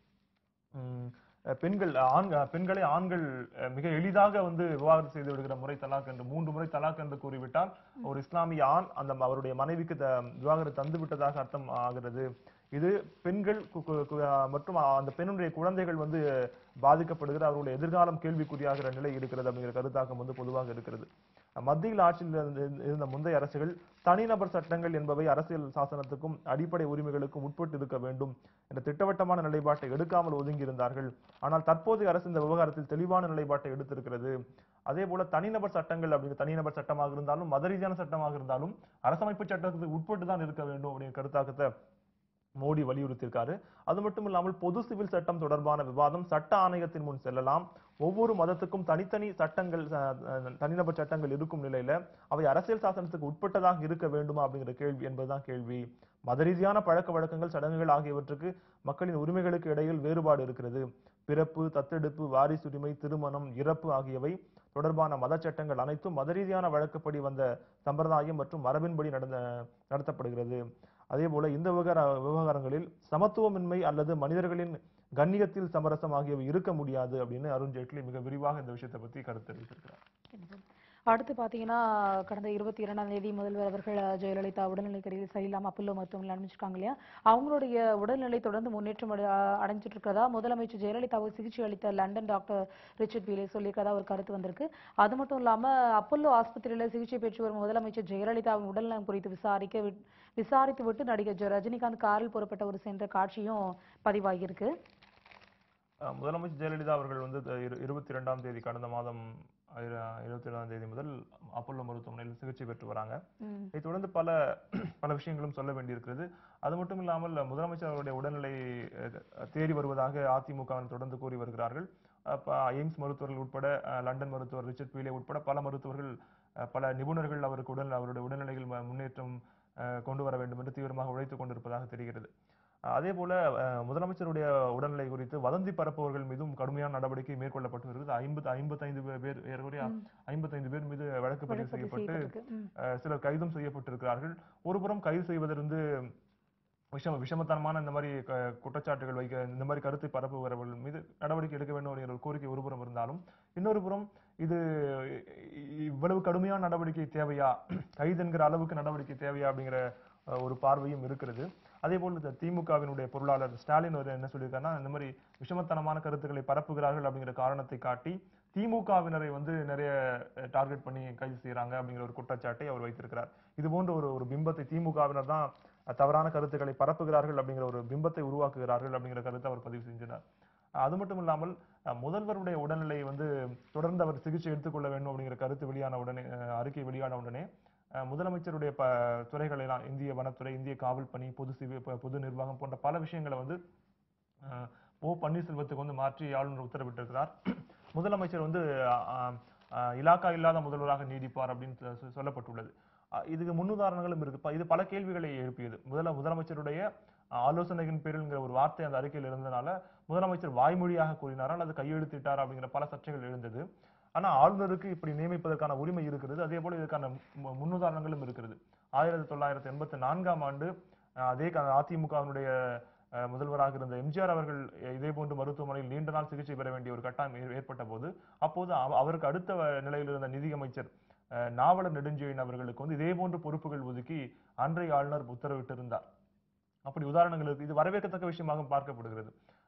உம், அஹ், பெண்கள் ஆண் அஹ், பெண்களை ஆண்கள் அஹ், மிக எளிதாக வந்து விவாகரத்து செய்து விடுகிற முறை தலாக் என்று மூன்று முறை தலாக் என்று கூறிவிட்டால் ஒரு இஸ்லாமிய ஆண் அந்த ம- அவருடைய மனைவிக்கு த- விவாகரத்து தந்து விட்டதாக அர்த்தம் ஆகிறது. இது பெண்கள் கு- கு- கு- அஹ், மற்றும் அந்த பெண்ணுடைய குழந்தைகள் வந்து பாதிக்கப்படுகிற அவருடைய எதிர்காலம் கேள்விக்குறியாகிற நிலை இருக்கிறது அப்படிங்கிற கருத்தாக்கம் வந்து பொதுவாக இருக்கிறது. மத்தியில் ஆட்சியில் இருந்த இருந்த முந்தைய அரசுகள் தனிநபர் சட்டங்கள் என்பவை அரசியல் சாசனத்துக்கும் அடிப்படை உரிமைகளுக்கும் உட்பட்டு இருக்க வேண்டும் என்ற திட்டவட்டமான நிலைப்பாட்டை எடுக்காமல் ஒதுங்கி இருந்தார்கள். ஆனால் தற்போதைய அரசு இந்த விவகாரத்தில் தெளிவான நிலைப்பாட்டை எடுத்திருக்கிறது. அதே போல தனிநபர் சட்டங்கள் அப்படிங்கிற தனிநபர் சட்டமாக இருந்தாலும் மத ரீதியான சட்டமாக இருந்தாலும் அரசமைப்பு சட்டத்துக்கு உட்பட்டு தான் இருக்க வேண்டும் அப்படிங்கிற கருத்தாக்கத்தை மோடி வலியுறுத்தியிருக்காரு. அது மட்டும் இல்லாமல் பொது சிவில் சட்டம் தொடர்பான விவாதம் சட்ட ஆணையத்தின் முன் செல்லலாம். ஒவ்வொரு மதத்துக்கும் தனித்தனி சட்டங்கள் அஹ், அஹ், தனிநபர் சட்டங்கள் இருக்கும் நிலையில அவை அரசியல் சாசனத்துக்கு உட்பட்டதாக இருக்க வேண்டுமா அப்படிங்கிற கேள்வி என்பதுதான் கேள்வி. மத ரீதியான பழக்க வழக்கங்கள் சடங்குகள் ஆகியவற்றுக்கு மக்களின் உரிமைகளுக்கு இடையில் வேறுபாடு இருக்கிறது. பிறப்பு தத்தெடுப்பு வாரிசுரிமை திருமணம் இறப்பு ஆகியவை தொடர்பான மத சட்டங்கள் அனைத்தும் மத ரீதியான வழக்கப்படி வந்த சம்பிரதாயம் மற்றும் மரபின்படி நடந்த நடத்தப்படுகிறது. அதே போல இந்த விவகார விவகாரங்களில் சமத்துவமின்மை அல்லது மனிதர்களின் கண்ணியத்தில் சமரசம் ஆகியவை இருக்க முடியாது அப்படின்னு அருண் ஜேட்லி மிக விரிவாக இந்த விஷயத்தை பத்தி கருத்து தெரிவித்திருக்கிறார். அடுத்து பாத்தீங்கன்னா கடந்த இருபத்தி இரண்டாம் தேதி முதல்வர் அவர்கள் அஹ், ஜெயலலிதா உடல்நிலை கருதி சரியில்லாம அப்பல்லோ மருத்துவமனையில் அனுப்பிச்சிருக்காங்க இல்லையா? அவங்களுடைய உடல்நிலை தொடர்ந்து முன்னேற்றம் அடை- அஹ், அடைஞ்சிட்டு இருக்கிறதா முதலமைச்சர் ஜெயலலிதாவுக்கு சிகிச்சை அளித்த லண்டன் டாக்டர் ரிச்சர்ட் பீலே சொல்லியிருக்கிறதா ஒரு கருத்து வந்திருக்கு. அது மட்டும் இல்லாம அப்பல்லோ ஆஸ்பத்திரியில சிகிச்சை பெற்று வரும் முதலமைச்சர் ஜெயலலிதாவின் உடல்நலம் குறித்து விசாரிக்க விட்- விசாரித்து விட்டு நடிகர் ஜ- ரஜினிகாந்த் காரில் புறப்பட்ட ஒரு சென்ற காட்சியும் பதிவாகியிருக்கு. அஹ் முதலமைச்சர் ஜெயலலிதா அவர்கள் வந்து த- இரு- இருபத்தி இரண்டாம் தேதி கடந்த மாதம் இரு- இருபத்தி இரண்டாம் தேதி முதல் அப்பல்லோ மருத்துவமனையில் சிகிச்சை பெற்று வராங்க. ம். இதைத் தொடர்ந்து பல பல விஷயங்களும் சொல்ல வேண்டியிருக்கிறது. அது மட்டும் இல்லாமல் முதலமைச்சர் அவருடைய உடல்நிலை அஹ், தேறி வருவதாக அதிமுகவினர் தொடர்ந்து கூறி வருகிறார்கள். அப்ப எய்ம்ஸ் மருத்துவர்கள் உட்பட அஹ், லண்டன் மருத்துவர் ரிச்சர்ட் பீலே உட்பட பல மருத்துவர்கள் அஹ், பல நிபுணர்கள் அவருக்கு உடல் அவருடைய உடல்நிலையில் ம- முன்னேற்றம் அஹ், கொண்டு வர வேண்டும் என்று தீவிரமாக உழைத்துக் கொண்டிருப்பதாக தெரிகிறது. அஹ், அதே போல அஹ், முதலமைச்சருடைய உடல்நிலை குறித்து வதந்தி பரப்புவர்கள் மீதும் கடுமையான நடவடிக்கை மேற்கொள்ளப்பட்டு வருகிறது. ஐம்பது ஐம்பத்தைந்து பேர் ஏறக்குறைய ம். ஐம்பத்தைந்து பேர் மீது வழக்கு பதிவு வழக்கு பதிவு செய்யப்பட்டு செய்யப்பட்டிருக்கு. ம். அஹ், சிலர் கைதும் செய்யப்பட்டிருக்கிறார்கள். ஒருபுறம் கைது செய்வதிலிருந்து விஷம விஷமத்தனமான இந்த மாதிரி க- குற்றச்சாட்டுகள் வைக்க இந்த மாதிரி கருத்தை பரப்புகிறவர்கள் மீது நடவடிக்கை எடுக்க வேண்டும் அப்படிங்கிற ஒரு கோரிக்கை ஒருபுறம் இருந்தாலும் இன்னொரு புறம் இது இ- இவ்வளவு கடுமையான நடவடிக்கை தேவையா கைது என்கிற அளவுக்கு நடவடிக்கை தேவையா அப்படிங்கிற அஹ், ஒரு பார்வையும் இருக்கிறது. அதே போல் இந்த திமுகவினுடைய பொருளாளர் ஸ்டாலின் அவர் என்ன சொல்லியிருக்காருன்னா இந்த மாதிரி விஷமத்தனமான கருத்துக்களை பரப்புகிறார்கள் அப்படிங்கிற காரணத்தை காட்டி திமுகவினரை வந்து நிறைய டார்கெட் பண்ணி கைது செய்யறாங்க அப்படிங்கிற ஒரு குற்றச்சாட்டை அவர் வைத்திருக்கிறார். இது போன்ற ஒரு ஒரு பிம்பத்தை திமுகவினர் தான் அஹ், தவறான கருத்துக்களை பரப்புகிறார்கள் அப்படிங்கிற ஒரு பிம்பத்தை உருவாக்குகிறார்கள் அப்படிங்கிற கருத்தை அவர் பதிவு செஞ்சினார். அஹ், அது மட்டும் இல்லாமல் அஹ், முதல்வருடைய உடல்நிலை வந்து தொடர்ந்து அவர் சிகிச்சை எடுத்துக்கொள்ள வேண்டும் அப்படிங்கிற கருத்து வெளியான உடனே அஹ், அறிக்கை வெளியான உடனே அஹ், முதலமைச்சருடைய ப துறைகள் எல்லாம் இந்திய வனத்துறை இந்திய காவல் பணி பொது சிவி ப- பொது நிர்வாகம் போன்ற பல விஷயங்களை வந்து அஹ், ஓ பன்னீர்செல்வத்துக்கு வந்து மாற்றி ஆளுநர் உத்தரவிட்டிருக்கிறார். முதலமைச்சர் வந்து அஹ், அஹ், இலாக்கா இல்லாத முதல்வராக நீடிப்பார் அப்படின்னு சொ- சொ- சொல்லப்பட்டுள்ளது. அஹ், இதுக்கு முன்னுதாரணங்களும் இருக்கு. ப- இது பல கேள்விகளை எழுப்பியது. முதல முதலமைச்சருடைய அஹ், ஆலோசனையின் பேரில்ங்கிற ஒரு வார்த்தை அந்த அறிக்கையில் இருந்தனால முதலமைச்சர் வாய்மொழியாக கூறினாரா அல்லது கையெழுத்திட்டாரா அப்படிங்கிற பல சர்ச்சைகள் எழுந்தது. ஆனா ஆளுநருக்கு இப்படி நியமிப்பதற்கான உரிமை இருக்கிறது. அதே போல இதற்கான மு- முன்னுதாரணங்களும் இருக்கிறது. ஆயிரத்தி தொள்ளாயிரத்தி எண்பத்தி நான்காம் ஆண்டு அஹ், அதே க- அதிமுகவினுடைய அஹ், முதல்வராக இருந்த எம்ஜிஆர் அவர்கள் இதே போன்று மருத்துவமனையில் நீண்ட நாள் சிகிச்சை பெற வேண்டிய ஒரு கட்டாயம் ஏ- ஏற்பட்ட போது அப்போது அவ- அவருக்கு அடுத்த வ- நிலையில் இருந்த நிதியமைச்சர் அஹ், நாவலர் நெடுஞ்செழியன் அவர்களுக்கு வந்து இதே போன்று பொறுப்புகள் ஒதுக்கி அன்றைய ஆளுநர் உத்தரவிட்டிருந்தார். அப்படி உதாரணங்கள் இருக்கு. இது வரவேற்கத்தக்க விஷயமாக பார்க்கப்படுகிறது.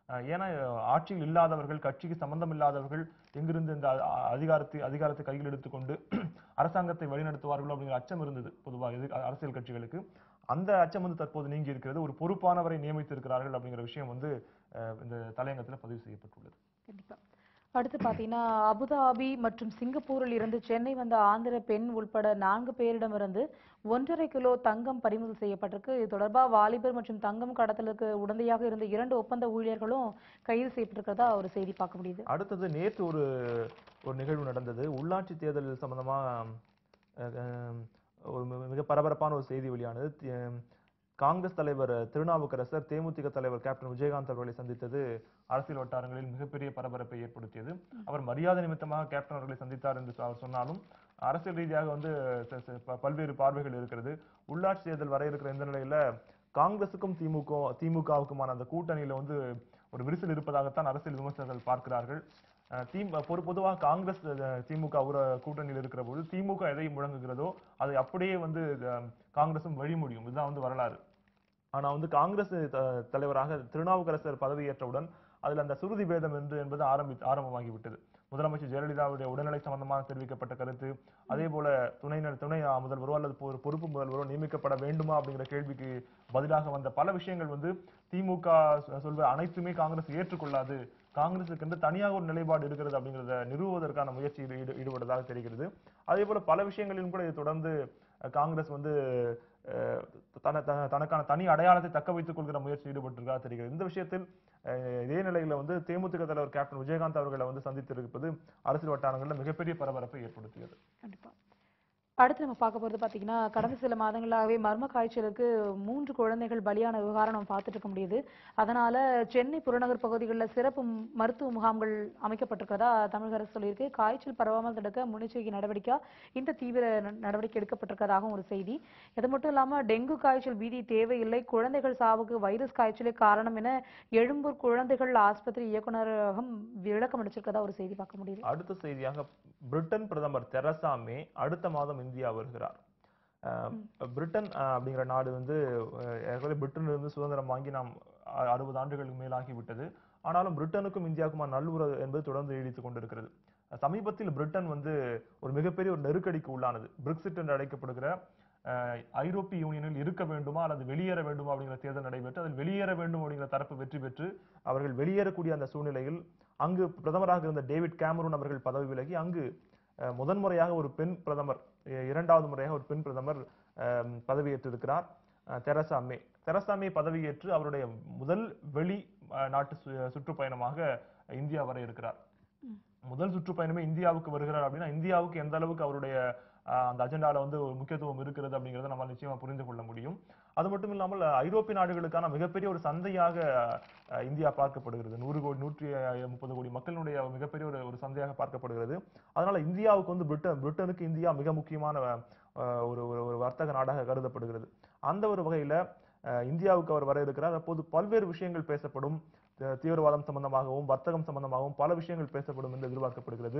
அஹ் ஏன்னா அஹ் ஆட்சியில் இல்லாதவர்கள், கட்சிக்கு சம்பந்தம் இல்லாதவர்கள் எங்கிருந்து இந்த அ- அ- அதிகாரத்தை அதிகாரத்தை கையில் எடுத்துக்கொண்டு அரசாங்கத்தை வழிநடத்துவார்களோ அப்படிங்கிற அச்சம் இருந்தது பொதுவாக எதிர் அரசியல் கட்சிகளுக்கு. அந்த அச்சம் வந்து தற்போது நீங்கி இருக்கிறது. ஒரு பொறுப்பானவரை நியமித்திருக்கிறார்கள் அப்படிங்கிற விஷயம் வந்து அஹ் இந்த தலையங்கத்தில் பதிவு செய்யப்பட்டுள்ளது. கண்டிப்பா. அடுத்து பாத்தீங்கன்னா, அபுதாபி மற்றும் சிங்கப்பூரில் இருந்து சென்னை வந்த ஆந்திர பெண் உள்பட நான்கு பேரிடமிருந்து ஒன்றரை கிலோ தங்கம் பறிமுதல் செய்யப்பட்டிருக்கு. இது தொடர்பா வாலிபர் மற்றும் தங்கம் கடத்தலுக்கு உடந்தையாக இருந்த இரண்டு ஒப்பந்த ஊழியர்களும் கைது செய்யப்பட்டிருக்கிறதா ஒரு செய்தி பார்க்க முடியுது. அடுத்தது நேற்று ஒரு ஒரு நிகழ்வு நடந்தது. உள்ளாட்சி தேர்தல் சம்பந்தமா அஹ், அஹ், ஒரு மிக மிக பரபரப்பான ஒரு செய்தி வெளியானது. தி- அஹ், காங்கிரஸ் தலைவர் திருநாவுக்கரசர் தேமுதிக தலைவர் கேப்டன் விஜயகாந்த் அவர்களை சந்தித்தது அரசியல் வட்டாரங்களில் மிகப்பெரிய பரபரப்பை ஏற்படுத்தியது. அவர் மரியாதை நிமித்தமாக கேப்டன் அவர்களை சந்தித்தார் என்று அவர் சொன்னாலும் அரசியல் ரீதியாக வந்து ச- ச- ப- பல்வேறு பார்வைகள் இருக்கிறது. உள்ளாட்சி தேர்தல் வர இருக்கிற இந்த நிலையில காங்கிரசுக்கும் திமுக திமுகவுக்குமான அந்த கூட்டணியில வந்து ஒரு விரிசல் இருப்பதாகத்தான் அரசியல் விமர்சகர்கள் பார்க்கிறார்கள். அஹ் திமு பொது பொதுவாக காங்கிரஸ் அஹ், திமுக ஒரு கூட்டணியில் இருக்கிற போது திமுக எதை முழங்குகிறதோ அதை அப்படியே வந்து அஹ், காங்கிரசும் வழிமொழியும். இதுதான் வந்து வரலாறு. ஆனா வந்து காங்கிரஸ் த- தலைவராக திருநாவுக்கரசர் பதவியேற்றவுடன் அதுல அந்த சுருதி பேதம் என்று என்பது ஆரம்பி ஆரம்பமாகிவிட்டது. முதலமைச்சர் ஜெயலலிதாவுடைய உடல்நிலை சம்பந்தமாக தெரிவிக்கப்பட்ட கருத்து, அதே போல துணை ந- துணை ஆ, முதல்வரோ அல்லது பொ- பொறுப்பு முதல்வரோ நியமிக்கப்பட வேண்டுமா அப்படிங்கிற கேள்விக்கு பதிலாக வந்த பல விஷயங்கள் வந்து திமுக சொ- சொல்வ அனைத்துமே காங்கிரஸ் ஏற்றுக்கொள்ளாது, காங்கிரசுக்கு என்று தனியாக ஒரு நிலைப்பாடு இருக்கிறது அப்படிங்கிறத நிறுவுவதற்கான முயற்சியில் ஈடு ஈடுபடுவதாக தெரிகிறது. அதே போல பல விஷயங்களிலும் கூட இது தொடர்ந்து அஹ், காங்கிரஸ் வந்து அஹ், தன தன- தனக்கான தனி அடையாளத்தை தக்க வைத்துக் கொள்கிற முயற்சி ஈடுபட்டிருக்கா தெரிகிறது. இந்த விஷயத்தில் அஹ், இதே நிலையில வந்து தேமுதிக தலைவர் கேப்டன் விஜயகாந்த் அவர்களை வந்து சந்தித்திருப்பது அரசியல் வட்டாரங்களில் மிகப்பெரிய பரபரப்பை ஏற்படுத்தியது. கண்டிப்பா. அடுத்து நம்ம பார்க்க போறது பாத்தீங்கன்னா, கடந்த சில மாதங்களாகவே மர்ம காய்ச்சலுக்கு மூன்று குழந்தைகள் பலியான விவகாரம் நம்ம பார்த்துட்டு இருக்க முடியுது. அதனால சென்னை புறநகர் பகுதிகளில் சிறப்பு ம்- மருத்துவ முகாம்கள் அமைக்கப்பட்டிருக்கிறதா தமிழக அரசு சொல்லியிருக்கு. காய்ச்சல் பரவாமல் தடுக்க முன்னெச்சரிக்கை நடவடிக்கை இந்த தீவிர ந- நடவடிக்கை எடுக்கப்பட்டிருக்கிறதாகவும் ஒரு செய்தி. இது மட்டும் இல்லாம டெங்கு காய்ச்சல் பீதி தேவையில்லை, குழந்தைகள் சாவுக்கு வைரஸ் காய்ச்சலே காரணம் என எழும்பூர் குழந்தைகள் ஆஸ்பத்திரி இயக்குநரகம் விளக்கம் அளிச்சிருக்கிறதா ஒரு செய்தி பார்க்க முடியுது. அடுத்த செய்தியாக பிரிட்டன் பிரதமர் தெரசா மே அடுத்த மாதம் இந்தியா வருகிறார். அஹ், பிரிட்டன் அஹ், அப்படிங்கிற நாடு வந்து அஹ், ஏற்கனவே பிரிட்டனில் இருந்து சுதந்திரம் வாங்கி நாம் அ- அறுபது ஆண்டுகளுக்கு மேலாகி விட்டது. ஆனாலும் பிரிட்டனுக்கும் இந்தியாவுக்குமான நல்லுறவு என்பது தொடர்ந்து நீடித்துக் கொண்டிருக்கிறது. சமீபத்தில் பிரிட்டன் வந்து ஒரு மிகப்பெரிய ஒரு நெருக்கடிக்கு உள்ளானது. பிரெக்சிட் என்று அழைக்கப்படுகிற அஹ், ஐரோப்பிய யூனியனில் இருக்க வேண்டுமா அல்லது வெளியேற வேண்டுமா அப்படிங்கிற தேர்தல் நடைபெற்று அதில் வெளியேற வேண்டும் அப்படிங்கிற தரப்பு வெற்றி பெற்று அவர்கள் வெளியேறக்கூடிய அந்த சூழ்நிலையில் அங்கு பிரதமராக இருந்த டேவிட் கேமரூன் அவர்கள் பதவி விலகி அங்கு அஹ், முதன்முறையாக ஒரு பெண் பிரதமர், இ- இரண்டாவது முறையாக ஒரு பெண் பிரதமர் அஹ், பதவியேற்றிருக்கிறார். அஹ், தெரசா மே தெரசா மே பதவியேற்று அவருடைய முதல் வெளி அஹ், நாட்டு சு- சுற்றுப்பயணமாக இந்தியா வர இருக்கிறார். முதல் சுற்றுப்பயணமே இந்தியாவுக்கு வருகிறார் அப்படின்னா இந்தியாவுக்கு எந்த அளவுக்கு அவருடைய அஹ், அந்த அஜெண்டால வந்து ஒரு முக்கியத்துவம் இருக்கிறது அப்படிங்கறத நம்ம நிச்சயமா புரிந்து கொள்ள முடியும். அது மட்டும் இல்லாமல் அஹ், ஐரோப்பிய நாடுகளுக்கான மிகப்பெரிய ஒரு சந்தையாக அஹ், இந்தியா பார்க்கப்படுகிறது. நூறு கோடி நூற்றி முப்பது கோடி மக்களுடைய மிகப்பெரிய ஒரு ஒரு சந்தையாக பார்க்கப்படுகிறது. அதனால இந்தியாவுக்கு வந்து பிரிட்டன் பிரிட்டனுக்கு இந்தியா மிக முக்கியமான அஹ், ஒரு ஒரு ஒரு வர்த்தக நாடாக கருதப்படுகிறது. அந்த ஒரு வகையில அஹ், இந்தியாவுக்கு அவர் வர இருக்கிறார். அப்போது பல்வேறு விஷயங்கள் பேசப்படும். த- தீவிரவாதம் சம்பந்தமாகவும் வர்த்தகம் சம்பந்தமாகவும் பல விஷயங்கள் பேசப்படும் என்று எதிர்பார்க்கப்படுகிறது.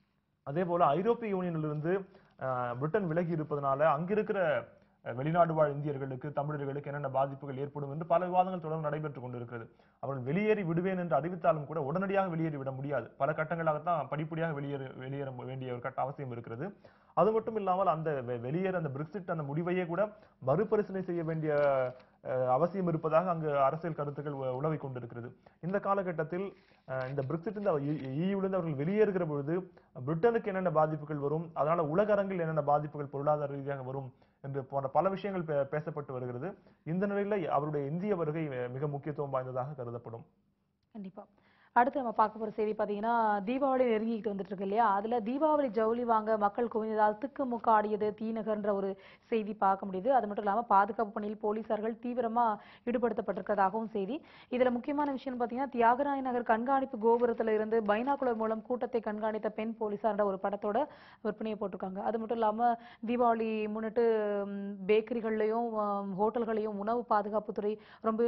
அதே போல ஐரோப்பிய யூனியனிலிருந்து அஹ், பிரிட்டன் விலகி இருப்பதனால அங்கிருக்கிற அஹ், வெளிநாடு வாழ் இந்தியர்களுக்கு, தமிழர்களுக்கு என்னென்ன பாதிப்புகள் ஏற்படும் என்று பல விவாதங்கள் தொடர்ந்து நடைபெற்றுக் கொண்டிருக்கிறது. அவர்கள் வெளியேறி விடுவேன் என்று அறிவித்தாலும் கூட உடனடியாக வெளியேறி விட முடியாது. பல கட்டங்களாகத்தான் படிப்படியாக வெளியேற வெளியேற வேண்டிய ஒரு கட்ட அவசியம் இருக்கிறது. அது மட்டும் இல்லாமல் அந்த வெ- வெளியேற அந்த பிரெக்சிட் அந்த முடிவையே கூட மறுபரிசீலனை செய்ய வேண்டிய அஹ், அவசியம் இருப்பதாக அங்கு அரசியல் கருத்துக்கள் உ- உலவிக் கொண்டிருக்கிறது. இந்த காலகட்டத்தில் அஹ், இந்த பிரெக்சிட் இந்த இருந்து அவர்கள் வெளியேறுகிற பொழுது பிரிட்டனுக்கு என்னென்ன பாதிப்புகள் வரும், அதனால உலக அரங்கில் என்னென்ன பாதிப்புகள் பொருளாதார ரீதியாக வரும் என்று போன்ற பல விஷயங்கள் பே- பேசப்பட்டு வருகிறது. இந்த நிலையில அவருடைய இந்திய வருகை மிக முக்கியத்துவம் வாய்ந்ததாக கருதப்படும். கண்டிப்பா. அடுத்து நம்ம பார்க்க போற செய்தி பாத்தீங்கன்னா, தீபாவளி நெருங்கிட்டு வந்துட்டு இருக்கு இல்லையா? அதுல தீபாவளி ஜவுளி வாங்க மக்கள் குவிந்ததால் திக்குமுக்க ஆடியது தீநகர்ன்ற ஒரு செய்தி பார்க்க முடியுது. அது மட்டும் இல்லாம பாதுகாப்பு பணியில் போலீசார்கள் தீவிரமா ஈடுபடுத்தப்பட்டிருக்கிறதாகவும் செய்தி. இதுல முக்கியமான விஷயம் பாத்தீங்கன்னா, தியாகராய நகர் கண்காணிப்பு கோபுரத்துல இருந்து பைனாகுலர் மூலம் கூட்டத்தை கண்காணித்த பெண் போலீசார்ன்ற ஒரு படத்தோட விற்பனையை போட்டிருக்காங்க. அது மட்டும் இல்லாம தீபாவளி முன்னிட்டு ம், பேக்கரிகள்லயும் ம், ஹோட்டல்களையும் உணவு பாதுகாப்புத்துறை ரொம்ப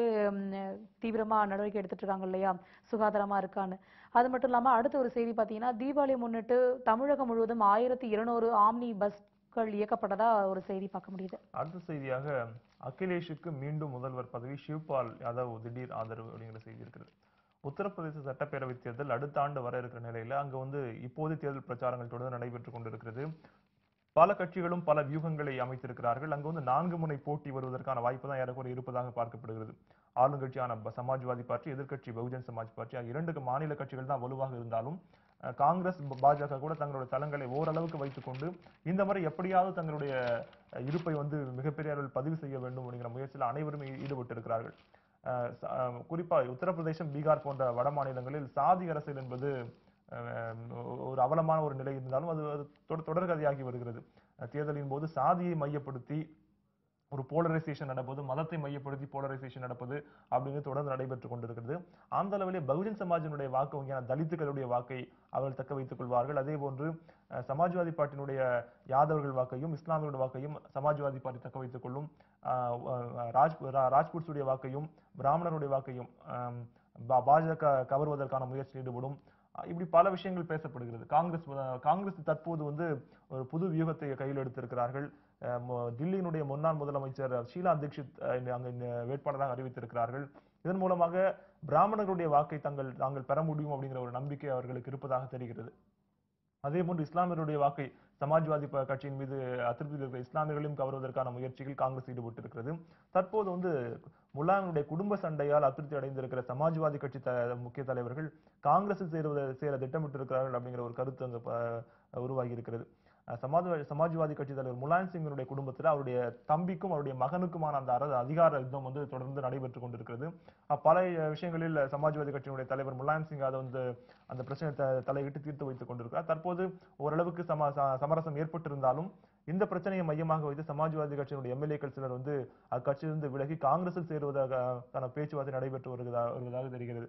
தீவிரமா நடவடிக்கை எடுத்துட்டு இருக்காங்க இல்லையா, சுகாதாரமா இருக்கான்னு. அது மட்டும் இல்லாம அடுத்த ஒரு செய்தி பாத்தீங்கன்னா, தீபாவளி முன்னிட்டு தமிழகம் முழுவதும் ஆயிரத்தி இருநூறு ஆம்னி பஸ்கள் இயக்கப்பட்டதா ஒரு செய்தி பார்க்க முடியுது. அடுத்த செய்தியாக அகிலேஷுக்கு மீண்டும் முதல்வர் பதவி, சிவ்பால் யாதவ் திடீர் ஆதரவு அப்படிங்கிற செய்தி இருக்கிறது. உத்தரப்பிரதேச சட்டப்பேரவை தேர்தல் அடுத்த ஆண்டு வர இருக்கிற நிலையில அங்க வந்து இப்போது தேர்தல் பிரச்சாரங்கள் தொடர்ந்து நடைபெற்றுக் கொண்டிருக்கிறது. பல கட்சிகளும் பல வியூகங்களை அமைத்திருக்கிறார்கள். அங்கு வந்து நான்கு முனை போட்டி வருவதற்கான வாய்ப்பு தான் ஏறக்குறைய இருப்பதாக பார்க்கப்படுகிறது. ஆளுங்கட்சியான ப- சமாஜ்வாதி பார்ட்டி, எதிர்க்கட்சி பகுஜன் சமாஜ் பார்ட்டி ஆகிய இரண்டு மாநில கட்சிகள் தான் வலுவாக இருந்தாலும் அஹ், காங்கிரஸ் ப- பாஜக கூட தங்களுடைய தளங்களை ஓரளவுக்கு வைத்துக் கொண்டு இந்த முறை எப்படியாவது தங்களுடைய அஹ், இருப்பை வந்து மிகப்பெரிய அளவில் பதிவு செய்ய வேண்டும் அப்படிங்கிற முயற்சியில் அனைவரும் ஈ- ஈடுபட்டு இருக்கிறார்கள். அஹ், ச- அஹ், குறிப்பா உத்தரப்பிரதேசம், பீகார் போன்ற வட மாநிலங்களில் சாதி அரசியல் என்பது அஹ், ஒரு அவலமான ஒரு நிலை இருந்தாலும் அது அது தொடர் தொடர்கதையாகி வருகிறது. அஹ், தேர்தலின் போது சாதியை மையப்படுத்தி ஒரு போலரைசேஷன் நடப்பது, மதத்தை மையப்படுத்தி போலரைசேஷன் நடப்பது அப்படின்னு தொடர்ந்து நடைபெற்றுக் கொண்டிருக்கிறது. அந்த அளவிலே பகுஜன் சமாஜினுடைய வாக்கு வங்கியான தலித்துகளுடைய வாக்கை அவர்கள் தக்க வைத்துக் கொள்வார்கள். அதே போன்று அஹ், சமாஜ்வாதி பார்ட்டியினுடைய யாதவர்கள் வாக்கையும் இஸ்லாமியர்களுடைய வாக்கையும் சமாஜ்வாதி பார்ட்டி தக்க வைத்துக் கொள்ளும். அஹ், அஹ், ராஜ் ரா- ராஜ்புட்ஸுடைய வாக்கையும் பிராமணருடைய வாக்கையும் அஹ், பா- பாஜக கவர்வதற்கான முயற்சியில் ஈடுபடும். அஹ், இப்படி பல விஷயங்கள் பேசப்படுகிறது. காங்கிரஸ் அஹ், காங்கிரஸ் தற்போது வந்து ஒரு புது வியூகத்தை கையில் எடுத்திருக்கிறார்கள். அஹ் மு- தில்லியினுடைய முன்னாள் முதலமைச்சர் ஷீலா தீட்சித் அஹ், இந்த- அங்கு இந்த வேட்பாளராக அறிவித்திருக்கிறார்கள். இதன் மூலமாக பிராமணர்களுடைய வாக்கை தங்கள் தாங்கள் பெற முடியும் அப்படிங்கிற ஒரு நம்பிக்கை அவர்களுக்கு இருப்பதாக தெரிகிறது. அதே போன்று இஸ்லாமியருடைய வாக்கை சமாஜ்வாதி ப- கட்சியின் மீது அதிருப்தியில் இருக்கிற இஸ்லாமியர்களையும் கவர்வதற்கான முயற்சியில் காங்கிரஸ் ஈடுபட்டு இருக்கிறது. தற்போது வந்து முலாயமுடைய குடும்ப சண்டையால் அதிருப்தி அடைந்திருக்கிற சமாஜ்வாதி கட்சி த முக்கிய தலைவர்கள் காங்கிரஸில் சேருவத சேர திட்டமிட்டிருக்கிறார்கள் அப்படிங்கிற ஒரு கருத்து அங்கு ப- உருவாகி இருக்கிறது. அஹ் சமாஜ்வாதி சமாஜ்வாதி கட்சி தலைவர் முலாயம் சிங்கினுடைய குடும்பத்தில் அவருடைய தம்பிக்கும் அவருடைய மகனுக்குமான அந்த அர அதிகார யுத்தம் வந்து தொடர்ந்து நடைபெற்றுக் கொண்டிருக்கிறது. அஹ் பல அஹ், விஷயங்களில் சமாஜ்வாதி கட்சியினுடைய தலைவர் முலாயம் சிங் அதை வந்து அந்த பிரச்சனை த- தலையிட்டு தீர்த்து வைத்துக் கொண்டிருக்கிறார். தற்போது ஓரளவுக்கு சம ச- சமரசம் ஏற்பட்டிருந்தாலும் இந்த பிரச்சனையை மையமாக வைத்து சமாஜ்வாதி கட்சியினுடைய எம்எல்ஏக்கள் சிலர் வந்து அக்கட்சியிலிருந்து விலகி காங்கிரஸில் சேருவதற்கான பேச்சுவார்த்தை நடைபெற்று வருவதாக வருவதாக தெரிகிறது.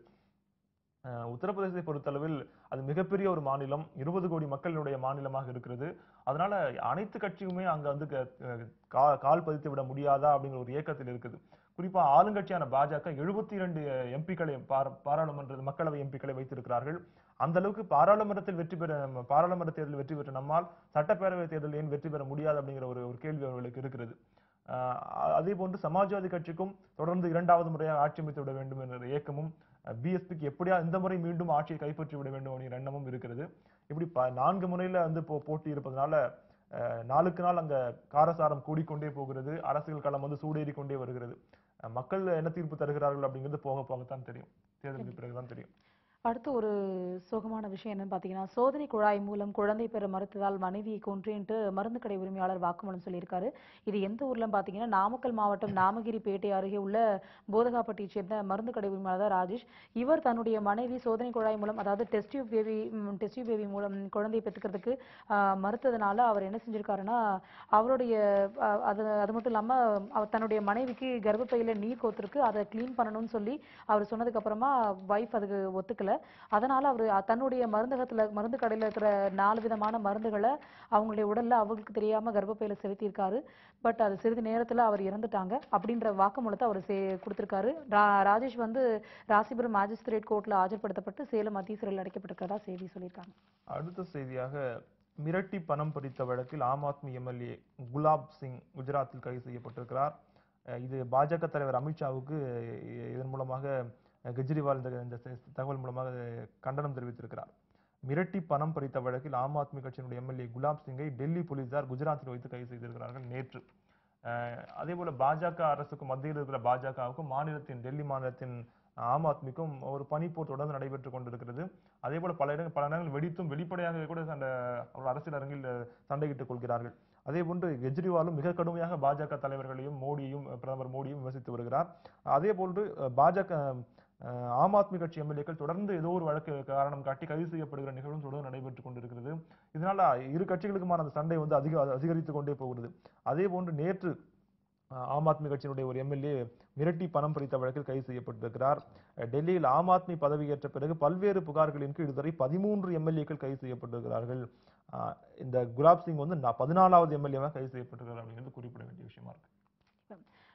அஹ் உத்தரப்பிரதேசத்தை பொறுத்தளவில் அது மிகப்பெரிய ஒரு மாநிலம், இருபது கோடி மக்களுடைய மாநிலமாக இருக்கிறது. அதனால அனைத்து கட்சியுமே அங்க வந்து க- அஹ் கா- கால் பதித்து விட முடியாதா அப்படிங்கிற ஒரு ஏக்கத்தில் இருக்குது. குறிப்பா ஆளுங்கட்சியான பாஜக எழுபத்தி இரண்டு எம்பிக்களை பாராளுமன்ற மக்களவை எம்பிக்களை வைத்திருக்கிறார்கள். அந்த அளவுக்கு பாராளுமன்றத்தில் வெற்றி பெற பாராளுமன்ற தேர்தலில் வெற்றி பெற்ற நம்மால் சட்டப்பேரவை தேர்தலில் ஏன் வெற்றி பெற முடியாது அப்படிங்கிற ஒரு ஒரு கேள்வி அவர்களுக்கு இருக்கிறது. அஹ் அதே போன்று சமாஜ்வாதி கட்சிக்கும் தொடர்ந்து இரண்டாவது முறையாக ஆட்சி அமைத்து விட வேண்டும் என்ற ஏக்கமும், பிஎஸ்பிக்கு எப்படியா இந்த முறை மீண்டும் ஆட்சியை கைப்பற்றி விட வேண்டும் அப்படிங்கிற எண்ணமும் இருக்கிறது. இப்படி ப- நான்கு முறையில வந்து போ போட்டி இருப்பதனால அஹ், நாளுக்கு நாள் அங்க காரசாரம் கூடிக்கொண்டே போகிறது. அரசியல் களம் வந்து சூடேறி கொண்டே வருகிறது. அஹ், மக்கள் என்ன தீர்ப்பு தருகிறார்கள் அப்படிங்கிறது போக போகத்தான் தெரியும். தேர்தலுக்கு பிறகுதான் தெரியும். அடுத்து ஒரு சோகமான விஷயம் என்னன்னு பார்த்தீங்கன்னா, சோதனை குழாய் மூலம் குழந்தை பெற மறுத்ததால் மனைவியை கொன்றேன்ட்டு மருந்து கடை உரிமையாளர் வாக்குமூலம் சொல்லியிருக்காரு. இது எந்த ஊர்லன்னு பார்த்தீங்கன்னா, நாமக்கல் மாவட்டம் நாமகிரிப்பேட்டை அருகே உள்ள போதகாப்பட்டியை சேர்ந்த மருந்து கடை உரிமையாளர் தான் ராஜேஷ். இவர் தன்னுடைய மனைவி சோதனை குழாய் மூலம், அதாவது test tube baby test tube baby மூலம் குழந்தையை பெற்றுக்கிறதுக்கு ஆஹ், மறுத்ததுனால அவர் என்ன செஞ்சிருக்காருன்னா, அவருடைய அஹ், அது அது மட்டும் இல்லாம அவர் தன்னுடைய மனைவிக்கு கர்ப்பப்பையில நீர் கோத்திருக்கு, அதை க்ளீன் பண்ணணும்னு சொல்லி அவர் சொன்னதுக்கு அப்புறமா வைஃப் அதுக்கு ஒத்துக்கல. அதனால அவரு அ- தன்னுடைய மருந்தகத்துல மருந்து கடையில இருக்கிற நாலு விதமான மருந்துகளை அவங்களுடைய உடல்ல அவங்களுக்கு தெரியாம கர்ப்பப்பையில செலுத்தியிருக்காரு. பட் அது சிறிது நேரத்துல அவர் இறந்துட்டாங்க அப்படின்ற வாக்குமூலத்தை அவர் சே கொடுத்திருக்காரு. ரா- ராஜேஷ் வந்து ராசிபுரம் மேஜிஸ்ட்ரேட் கோர்ட்ல ஆஜர்படுத்தப்பட்டு சேலம் மத்திய சிறையில் அடைக்கப்பட்டிருக்கிறதா செய்தி சொல்லியிருக்காங்க. அடுத்த செய்தியாக மிரட்டி பணம் பறித்த வழக்கில் ஆம் ஆத்மி எம்எல்ஏ குலாப் சிங் குஜராத்தில் கைது செய்யப்பட்டிருக்கிறார். அஹ் இது பாஜக தலைவர் அமித்ஷாவுக்கு இ- இதன் மூலமாக அஹ், கெஜ்ரிவால் இந்த இந்த செ- தகவல் மூலமாக கண்டனம் தெரிவித்திருக்கிறார். மிரட்டி பணம் பறித்த வழக்கில் ஆம் ஆத்மி கட்சியினுடைய எம்எல்ஏ குலாப் சிங்கை டெல்லி போலீசார் குஜராத்தில் வைத்து கைது செய்திருக்கிறார்கள் நேற்று. அஹ், அதே போல பாஜக அரசுக்கும் மத்தியில் இருக்கிற பாஜகவுக்கும் மாநிலத்தின் டெல்லி மாநிலத்தின் ஆம் ஆத்மிக்கும் ஒரு பனிப்போர் தொடர்ந்து நடைபெற்றுக் கொண்டிருக்கிறது. அதே போல பல இடங்கள் பல இடங்கள் வெடித்தும் வெளிப்படையாக கூட சண்டை அவர்கள் அரசியல் அரங்கில் சண்டையிட்டுக் கொள்கிறார்கள். அதே போன்று கெஜ்ரிவாலும் மிக கடுமையாக பாஜக தலைவர்களையும் மோடியும் பிரதமர் மோடியும் விமர்சித்து வருகிறார். அதே போன்று அஹ், பாஜக அஹ், ஆம் ஆத்மி கட்சி எம்எல்ஏக்கள் தொடர்ந்து ஏதோ ஒரு வழக்கு காரணம் காட்டி கைது செய்யப்படுகிற நிகழ்வும் தொடர்ந்து நடைபெற்றுக் கொண்டிருக்கிறது. இதனால இரு கட்சிகளுக்குமான அந்த சண்டை வந்து அதிக அதிகரித்துக் கொண்டே போகிறது. அதே போன்று நேற்று அஹ், ஆம் ஆத்மி கட்சியினுடைய ஒரு எம்எல்ஏ மிரட்டி பணம் பறித்த வழக்கில் கைது செய்யப்பட்டிருக்கிறார். அஹ், டெல்லியில் ஆம் ஆத்மி பதவியேற்ற பிறகு பல்வேறு புகார்களின் கீழ் இதுவரை பதிமூன்று எம்எல்ஏக்கள் கைது செய்யப்பட்டிருக்கிறார்கள். அஹ், இந்த குலாப் சிங் வந்து நா- பதினாலாவது எம்எல்ஏவாக கைது செய்யப்பட்டிருக்கிறார் அப்படிங்கிறது குறிப்பிட வேண்டிய விஷயமா இருக்கு.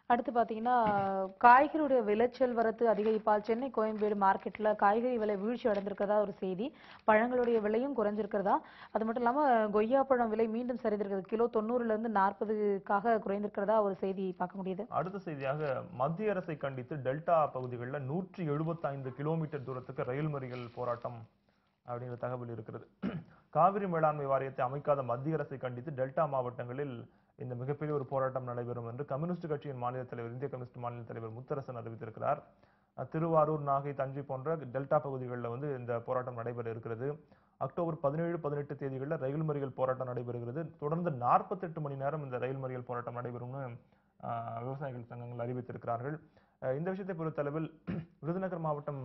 அடுத்து பாத்தீங்கன்னா காய்கறியுடைய விளைச்சல் வரத்து அதிகரிப்பால் சென்னை கோயம்பேடு மார்க்கெட்ல காய்கறி விலை வீழ்ச்சி அடைந்திருக்கிறதா ஒரு செய்தி. பழங்களுடைய விலையும் குறைஞ்சிருக்கிறதா, அது மட்டும் இல்லாம கொய்யா பழம் விலை மீண்டும் சரிந்திருக்கிறது. கிலோ தொண்ணூறுல இருந்து நாற்பதுக்காக குறைந்திருக்கிறதா ஒரு செய்தி பார்க்க முடியுது. அடுத்த செய்தியாக மத்திய அரசை கண்டித்து டெல்டா பகுதிகளில் நூற்றி எழுபத்தி ஐந்து கிலோமீட்டர் தூரத்துக்கு ரயில் மறியல் போராட்டம் அப்படிங்கிற தகவல் இருக்கிறது. காவிரி மேலாண்மை வாரியத்தை அமைக்காத மத்திய அரசை கண்டித்து டெல்டா மாவட்டங்களில் இந்த மிகப்பெரிய ஒரு போராட்டம் நடைபெறும் என்று கம்யூனிஸ்ட் கட்சியின் மாநில தலைவர், இந்திய கம்யூனிஸ்ட் மாநில தலைவர் முத்தரசன் அறிவித்திருக்கிறார். திருவாரூர், நாகை, தஞ்சை போன்ற டெல்டா பகுதிகளில் வந்து இந்த போராட்டம் நடைபெற இருக்கிறது. அக்டோபர் பதினேழு பதினெட்டு தேதிகளில் ரயில் மறியல் போராட்டம் நடைபெறுகிறது. தொடர்ந்து நாற்பத்தி எட்டு மணி நேரம் இந்த ரயில் மறியல் போராட்டம் நடைபெறும்னு விவசாயிகள் சங்கங்கள் அறிவித்திருக்கிறார்கள். இந்த விஷயத்தை பொறுத்தளவில் விருதுநகர் மாவட்டம்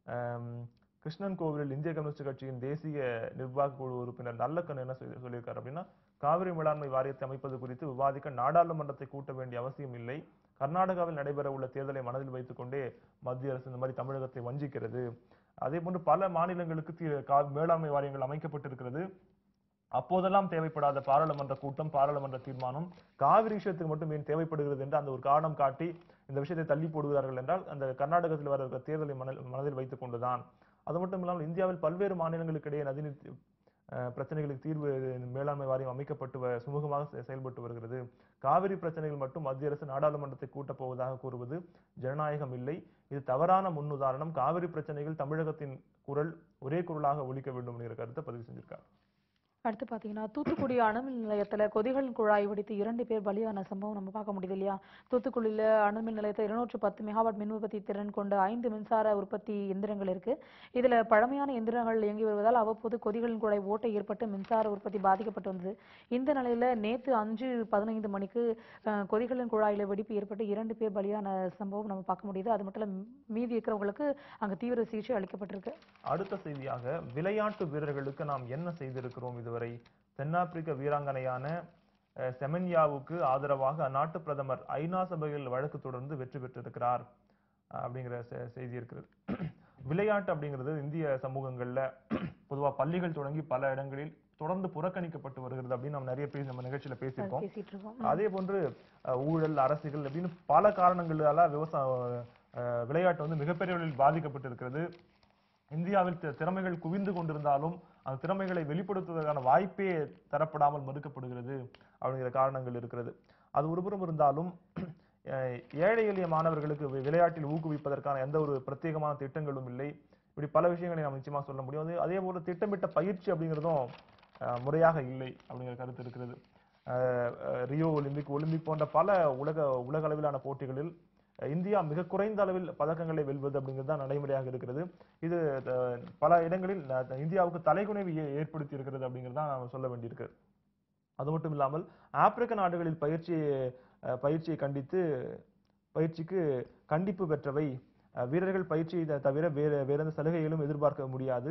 கிருஷ்ணன் கோவிலில் இந்திய கம்யூனிஸ்ட் கட்சியின் தேசிய நிர்வாக குழு உறுப்பினர் நல்லக்கண் என்ன சொல்லியிருக்காரு அப்படின்னா, காவிரி மேலாண்மை வாரியத்தை அமைப்பது குறித்து விவாதிக்க நாடாளுமன்றத்தை கூட்ட வேண்டிய அவசியம் இல்லை. கர்நாடகாவில் நடைபெற உள்ள தேர்தலை மனதில் வைத்துக் கொண்டே மத்திய அரசு இந்த மாதிரி தமிழகத்தை வஞ்சிக்கிறது. அதே போன்று பல மாநிலங்களுக்கு மேலாண்மை வாரியங்கள் அமைக்கப்பட்டிருக்கிறது. அப்போதெல்லாம் தேவைப்படாத பாராளுமன்ற கூட்டம், பாராளுமன்ற தீர்மானம் காவிரி விஷயத்துக்கு மட்டும் ஏன் தேவைப்படுகிறது என்று அந்த ஒரு காரணம் காட்டி இந்த விஷயத்தை தள்ளி போடுகிறார்கள் என்றால் அந்த கர்நாடகத்தில் வர தேர்தலை மனதில் வைத்துக் கொண்டுதான். அது மட்டும் இல்லாமல் இந்தியாவில் பல்வேறு மாநிலங்களுக்கு இடையே நதிநீர் பிரச்சனைகளுக்கு தீர்வு மேலாண்மை வாரியம் அமைக்கப்பட்டு சுமூகமாக செயல்பட்டு வருகிறது. காவிரி பிரச்சனைகள் மட்டும் மத்திய அரசு நாடாளுமன்றத்தை கூட்டப் போவதாக கூறுவது ஜனநாயகம் இல்லை. இது தவறான முன்னுதாரணம். காவிரி பிரச்சனைகள் தமிழகத்தின் குரல் ஒரே குரலாக ஒலிக்க வேண்டும் என்கிற கருத்தை பதிவு செஞ்சிருக்காங்க. அடுத்து பாத்தீங்கன்னா தூத்துக்குடி அணுமின் நிலையத்துல கொதிகளின் குழாய் வெடித்து இரண்டு பேர் பலியான சம்பவம் நம்ம பார்க்க முடியுது இல்லையா? தூத்துக்குடியில அணுமின் நிலையத்தில் இருநூற்று பத்து மெகாவாட் மின் உற்பத்தி திறன் கொண்ட ஐந்து மின்சார உற்பத்தி எந்திரங்கள் இருக்கு. இதுல பழமையான எந்திரங்கள் இயங்கி வருவதால் அவ்வப்போது கொதிகளின் குழாய் ஓட்டை ஏற்பட்டு மின்சார உற்பத்தி பாதிக்கப்பட்டு வந்தது. இந்த நிலையில நேற்று அஞ்சு பதினைந்து மணிக்கு கொதிகளின் குழாயில வெடிப்பு ஏற்பட்டு இரண்டு பேர் பலியான சம்பவம் நம்ம பார்க்க முடியுது. அது மட்டும் இல்ல மீதி இருக்கிறவங்களுக்கு அங்க தீவிர சிகிச்சை அளிக்கப்பட்டிருக்கு. அடுத்த செய்தியாக விளையாட்டு வீரர்களுக்கு நாம் என்ன செய்திருக்கிறோம் இதுவரை? தென்னாப்பிரிக்க வீராங்கனையான செமன்யாவுக்கு ஆதரவாக அந்நாட்டு பிரதமர் ஐநா சபையில் வழக்கு தொடர்ந்து வெற்றி பெற்றிருக்கிறார் அப்படிங்கிற செய்தி இருக்கிறது. விளையாட்டு அப்படிங்கிறது இந்திய சமூகங்கள்ல பொதுவா பள்ளிகள் தொடங்கி பல இடங்களில் தொடர்ந்து புறக்கணிக்கப்பட்டு வருகிறது அப்படின்னு நம்ம நிறைய பேர் நம்ம நிகழ்ச்சியில பேசியிருக்கோம். அதே போன்று ஊழல், அரசியல் அப்படின்னு பல காரணங்களால விவசாய விளையாட்டு வந்து மிகப்பெரிய அளவில் பாதிக்கப்பட்டு இருக்கிறது. இந்தியாவில் திறமைகள் குவிந்து கொண்டிருந்தாலும் அந்த திறமைகளை வெளிப்படுத்துவதற்கான வாய்ப்பே தரப்படாமல் மறுக்கப்படுகிறது அப்படிங்கிற காரணங்கள் இருக்கிறது. அது ஒருபுறம் இருந்தாலும் ஏழை எளிய மாணவர்களுக்கு விளையாட்டில் ஊக்குவிப்பதற்கான எந்த ஒரு பிரத்யேகமான திட்டங்களும் இல்லை. இப்படி பல விஷயங்களை நாம் நிச்சயமா சொல்ல முடியும். அதே போல திட்டமிட்ட பயிற்சி அப்படிங்கிறதும் முறையாக இல்லை அப்படிங்கிற கருத்து இருக்கிறது. ரியோ ஒலிம்பிக், ஒலிம்பிக் போன்ற பல உலக உலக அளவிலான போட்டிகளில் இந்தியா மிக குறைந்த அளவில் பதக்கங்களை வெல்வது அப்படிங்கிறது தான் நடைமுறையாக இருக்கிறது. இது பல இடங்களில் இந்தியாவுக்கு தலைகுனைவு ஏற்படுத்தி இருக்கிறது அப்படிங்கிறது தான் நாம் சொல்ல வேண்டியிருக்கு. அது மட்டும் இல்லாமல் ஆப்பிரிக்க நாடுகளில் பயிற்சி பயிற்சியை கண்டித்து பயிற்சிக்கு கண்டிப்பு பெற்றவை வீரர்கள் பயிற்சியை தவிர வேறு வேற எந்த சலுகைகளும் எதிர்பார்க்க முடியாது.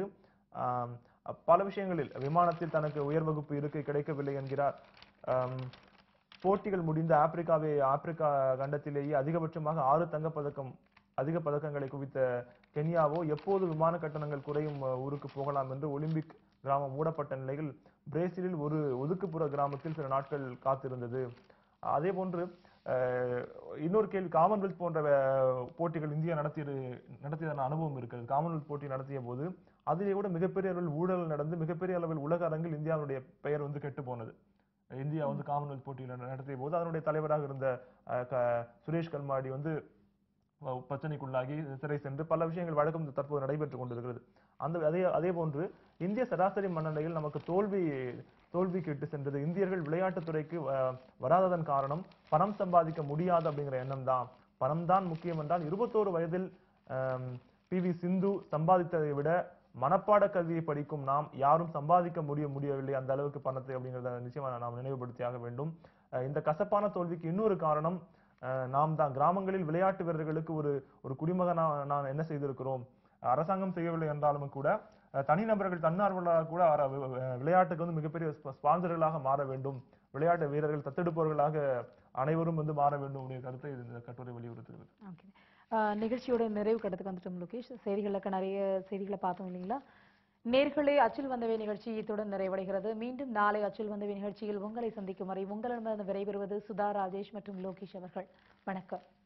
பல விஷயங்களில் விமானத்தில் தனக்கு உயர் வகுப்பு இருக்கை கிடைக்கவில்லை என்கிறார். போட்டிகள் முடிந்த ஆப்பிரிக்காவை ஆப்பிரிக்கா கண்டத்திலேயே அதிகபட்சமாக ஆறு தங்கப்பதக்கம் அதிக பதக்கங்களை குவித்த கென்யாவோ எப்போது விமான கட்டணங்கள் குறையும் ஊருக்கு போகலாம் என்று ஒலிம்பிக் கிராமம் மூடப்பட்ட நிலையில் பிரேசிலில் ஒரு ஒதுக்குப்புற கிராமத்தில் சில நாட்கள் காத்திருந்தது. அதே போன்று இன்னொரு கேள்வி, காமன்வெல்த் போன்ற போட்டிகள் இந்தியா நடத்திய நடத்தியதான அனுபவம் இருக்கிறது. காமன்வெல்த் போட்டி நடத்திய போது அதிலே கூட மிகப்பெரிய அளவில் ஊழல் நடந்து மிகப்பெரிய அளவில் உலக அரங்கில் இந்தியாவுடைய பெயர் வந்து கெட்டு போனது. இந்தியா வந்து காமன்வெல்த் போட்டியில் நடத்திய போது அதனுடைய தலைவராக இருந்த சுரேஷ் கல்மாடி வந்து பிரச்சனைக்குள்ளாகி சிறை சென்று பல விஷயங்கள் வழக்கம் தற்போது நடைபெற்றுக் கொண்டிருக்கிறது. அந்த அதே அதே போன்று இந்திய சராசரி மனநிலையில் நமக்கு தோல்வி தோல்விக்கு இட்டு சென்றது. இந்தியர்கள் விளையாட்டுத்துறைக்கு வராததன் காரணம் பணம் சம்பாதிக்க முடியாது அப்படிங்கிற எண்ணம் தான். பணம் தான் முக்கியம் என்றால் இருபத்தோரு வயதில் பி வி சிந்து சம்பாதித்ததை விட மனப்பாட கல்வியை படிக்கும் நாம் யாரும் சம்பாதிக்க முடிய முடியவில்லை அந்த அளவுக்கு பணத்தை அப்படிங்கிறத நிச்சயமா நாம் நினைவுபடுத்தியாக வேண்டும். இந்த கசப்பான தோல்விக்கு இன்னொரு காரணம் நாம் தான். கிராமங்களில் விளையாட்டு வீரர்களுக்கு ஒரு ஒரு குடிமகனா நான் என்ன செய்திருக்கிறோம், அரசாங்கம் செய்யவில்லை என்றாலும் கூட தனிநபர்கள் தன்னார்வலராக கூட விளையாட்டுக்கு வந்து மிகப்பெரிய ஸ்பான்சர்களாக மாற வேண்டும், விளையாட்டு வீரர்கள் தத்தெடுப்பவர்களாக அனைவரும் வந்து மாற வேண்டும் அப்படிங்கிற கருத்தை இந்த கட்டுரை வலியுறுத்துகிறது. நிகழ்ச்சியோட நிறைவு கட்டத்துக்கு வந்துட்டோம் லோகேஷ். செய்திகளுக்கு நிறைய செய்திகளை பார்த்தோம் இல்லைங்களா? நேர்களே, அச்சில் வந்தவை நிகழ்ச்சி இத்துடன் நிறைவடைகிறது. மீண்டும் நாளை அச்சில் வந்தவை நிகழ்ச்சியில் உங்களை சந்திக்கும் வரை உங்களிடமிருந்து விடைபெறுவது சுதா ராஜேஷ் மற்றும் லோகேஷ் அவர்கள். வணக்கம்.